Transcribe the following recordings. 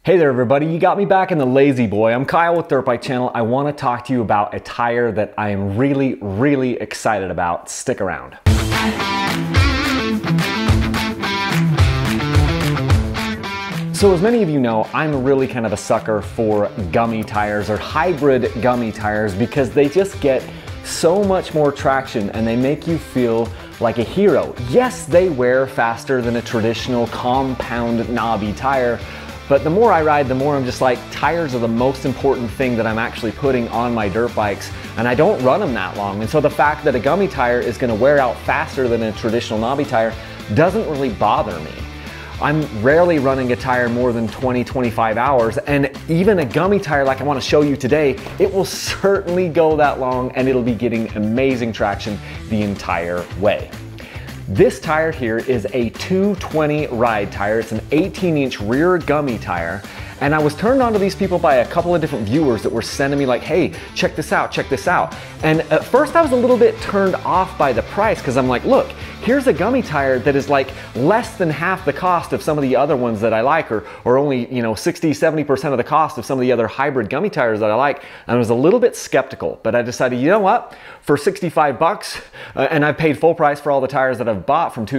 Hey there everybody, you got me back in the lazy boy. I'm Kyle with Dirt Bike Channel. I want to talk to you about a tire that I am really excited about. Stick around. So as many of you know, I'm really kind of a sucker for gummy tires or hybrid gummy tires because they just get so much more traction and they make you feel like a hero. Yes, they wear faster than a traditional compound knobby tire, but the more I ride, the more I'm just like, tires are the most important thing that I'm actually putting on my dirt bikes, and I don't run them that long. And so the fact that a gummy tire is gonna wear out faster than a traditional knobby tire doesn't really bother me. I'm rarely running a tire more than 20-25 hours, and even a gummy tire like I want to show you today, it will certainly go that long and it'll be getting amazing traction the entire way. This tire here is a 220 Ride tire. It's an 18-inch rear gummy tire. And I was turned on to these people by a couple of different viewers that were sending me like, hey, check this out, check this out. And at first I was a little bit turned off by the price because I'm like, look, here's a gummy tire that is like less than half the cost of some of the other ones that I like, or only, 60-70% of the cost of some of the other hybrid gummy tires that I like. And I was a little bit skeptical, but I decided, you know what? For 65 bucks, and I paid full price for all the tires that I've bought from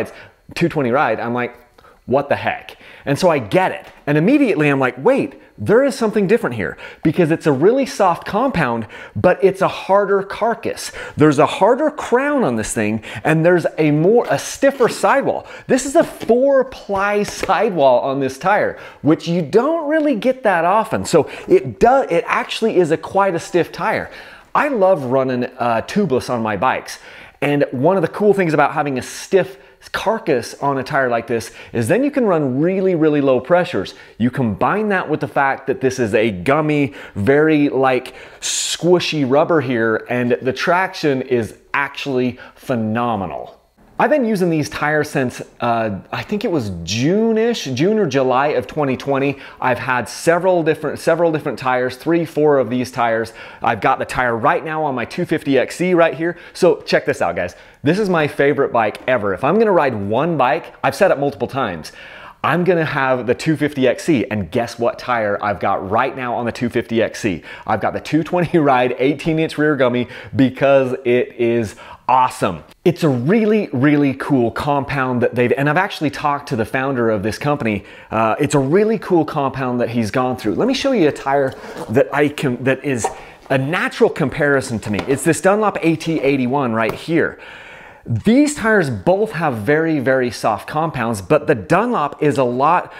220 Ride, I'm like, what the heck? And so I get it. And immediately I'm like, wait, there is something different here because it's a really soft compound, but it's a harder carcass. There's a harder crown on this thing and there's a stiffer sidewall. This is a 4-ply sidewall on this tire, which you don't really get that often. So it actually is quite a stiff tire. I love running tubeless on my bikes. And one of the cool things about having a stiff carcass on a tire like this is then you can run really low pressures. You combine that with the fact that this is a gummy, very like squishy rubber here, and the traction is actually phenomenal. I've been using these tires since I think it was June or July of 2020. I've had several different tires, 3-4 of these tires. I've got the tire right now on my 250XC right here. So check this out, guys. This is my favorite bike ever. If I'm gonna ride one bike, I've said it multiple times, I'm gonna have the 250XC, and guess what tire I've got right now on the 250XC? I've got the 220 Ride 18-inch rear gummy because it is awesome. It's a really cool compound that and I've actually talked to the founder of this company. It's a really cool compound that he's gone through. Let me show you a tire that is a natural comparison to me. It's this Dunlop AT81 right here. These tires both have very soft compounds, but the Dunlop is a lot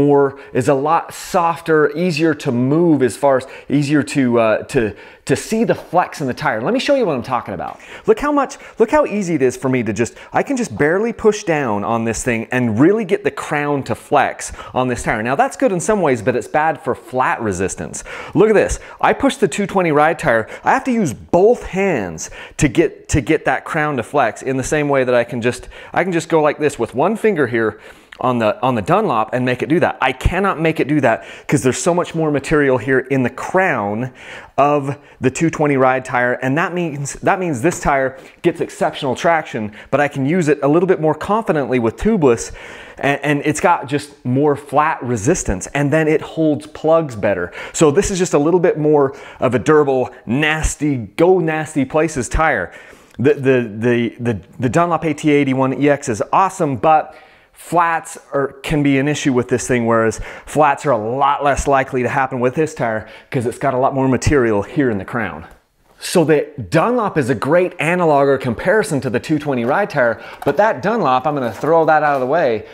softer, easier to move, as far as easier to see the flex in the tire. Let me show you what I'm talking about. Look how easy it is for me to I can just barely push down on this thing and really get the crown to flex on this tire. Now that's good in some ways, but it's bad for flat resistance. Look at this. I push the 220 Ride tire. I have to use both hands to get that crown to flex in the same way that I can just go like this with one finger here on the Dunlop and make it do that. I cannot make it do that because there's so much more material here in the crown of the 220 Ride tire, and that means this tire gets exceptional traction, but I can use it a little bit more confidently with tubeless, and it's got just more flat resistance, and then it holds plugs better. So this is just a little bit more of a durable, go nasty places tire. The Dunlop AT81 EX is awesome, but flats can be an issue with this thing, whereas flats are a lot less likely to happen with this tire because it's got a lot more material here in the crown. So the Dunlop is a great analog or comparison to the 220 Ride tire, but that Dunlop, I'm gonna throw that out of the way,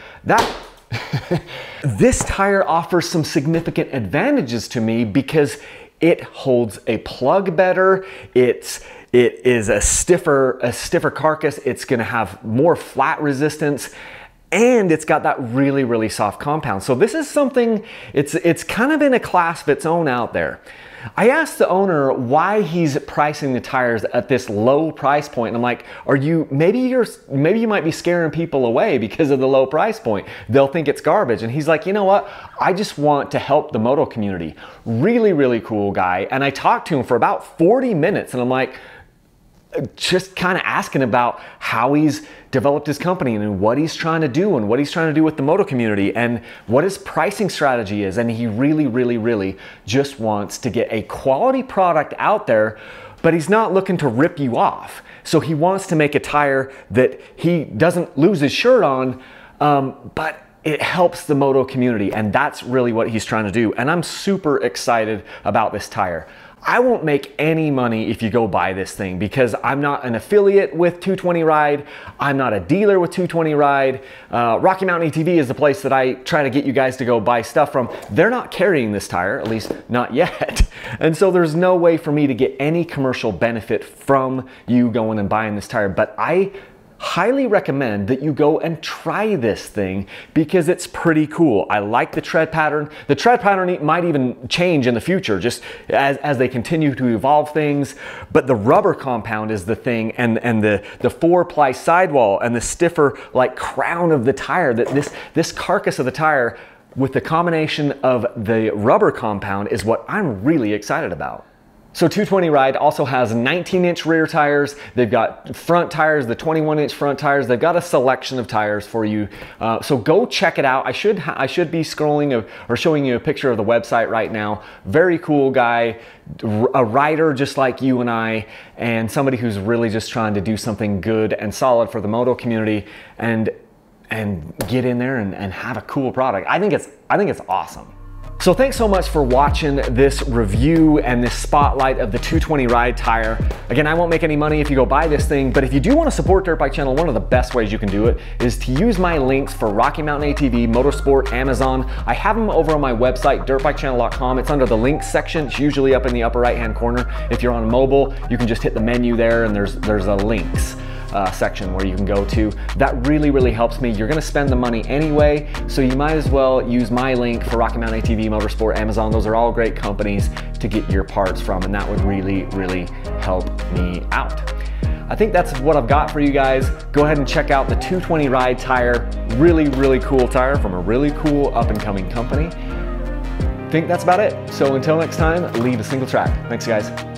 this tire offers some significant advantages to me because it holds a plug better, it is a stiffer carcass, it's gonna have more flat resistance, and it's got that really soft compound. So this is something, it's kind of in a class of its own out there. I asked the owner why he's pricing the tires at this low price point, and I'm like, maybe you might be scaring people away because of the low price point. They'll think it's garbage. And he's like, you know what? I just want to help the moto community. Really cool guy. And I talked to him for about 40 minutes, and I'm like, just kind of asking about how he's developed his company and what he's trying to do and what he's trying to do with the moto community and what his pricing strategy is. And he really just wants to get a quality product out there, but he's not looking to rip you off. So he wants to make a tire that he doesn't lose his shirt on, but it helps the moto community, and that's really what he's trying to do. And I'm super excited about this tire. I won't make any money if you go buy this thing because I'm not an affiliate with 220 Ride. I'm not a dealer with 220 Ride. Rocky Mountain ATV is the place that I try to get you guys to go buy stuff from. They're not carrying this tire, at least not yet. And so there's no way for me to get any commercial benefit from you going and buying this tire. But I highly recommend that you go and try this thing because it's pretty cool. I like the tread pattern. The tread pattern might even change in the future just as they continue to evolve things, but the rubber compound is the thing, and the 4-ply sidewall and the stiffer like crown of the tire, that this carcass of the tire with the combination of the rubber compound is what I'm really excited about. So 220 Ride also has 19-inch rear tires. They've got front tires, the 21-inch front tires. They've got a selection of tires for you. So go check it out. I should be scrolling or showing you a picture of the website right now. Very cool guy, a rider just like you and I, and somebody who's really just trying to do something good and solid for the moto community and get in there and have a cool product. I think it's awesome. So thanks so much for watching this review and this spotlight of the 220 Ride tire. Again, I won't make any money if you go buy this thing, but if you do want to support Dirt Bike Channel, one of the best ways you can do it is to use my links for Rocky Mountain ATV, Motorsport, Amazon. I have them over on my website, dirtbikechannel.com. It's under the links section. It's usually up in the upper right-hand corner. If you're on mobile, you can just hit the menu there and there's a links section where you can go to. That really helps me. You're gonna spend the money anyway, so you might as well use my link for Rocky Mountain ATV, Motorsport, Amazon. Those are all great companies to get your parts from, and that would really help me out. I think that's what I've got for you guys. Go ahead and check out the 220 Ride tire. Really cool tire from a really cool up-and-coming company. I think that's about it. So until next time, leave a single track. Thanks guys.